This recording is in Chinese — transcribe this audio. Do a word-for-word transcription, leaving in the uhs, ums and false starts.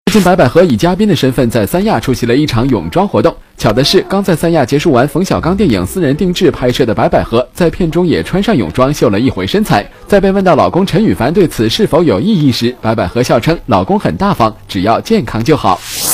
最近白百合以嘉宾的身份在三亚出席了一场泳装活动。巧的是，刚在三亚结束完冯小刚电影私人定制拍摄的白百合，在片中也穿上泳装秀了一回身材。在被问到老公陈羽凡对此是否有异议时，白百合笑称老公很大方，只要健康就好。